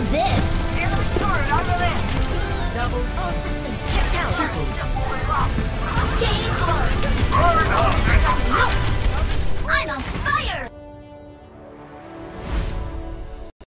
this. Enemy turret under there. Double. All systems checked out. Triple. Game on. Burn up.